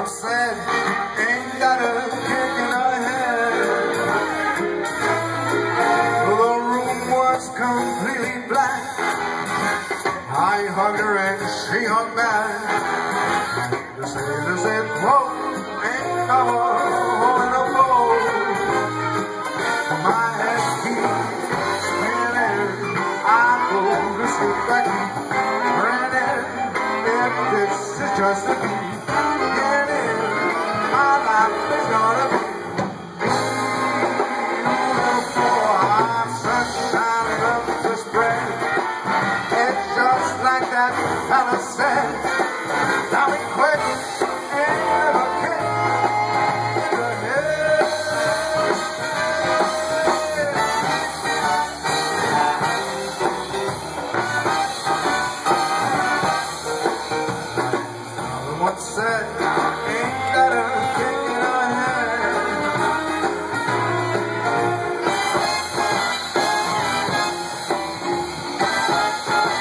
Someone said, ain't got a kick in her head. The room was completely black. I hugged her and she hugged back. The sailor said, whoa, ain't no hole in the boat. My head keeps spinning. I go to sleep like grinning. If this is just a beginning, my life is gonna be beautiful. Our sunshine up to spread. It's just like that fella said. Now we quit and a kick in the head. Someone said, ain't got a kick in her head.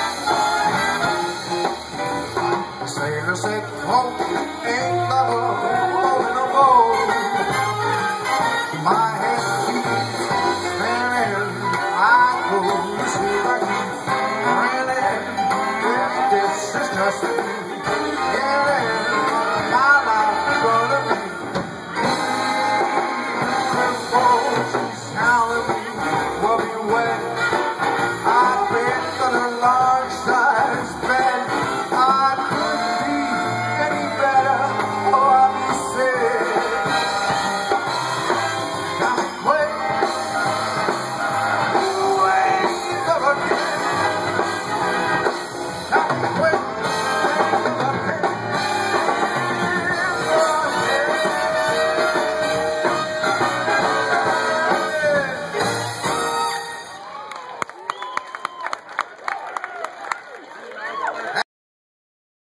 The sailor said, oh, ain't got a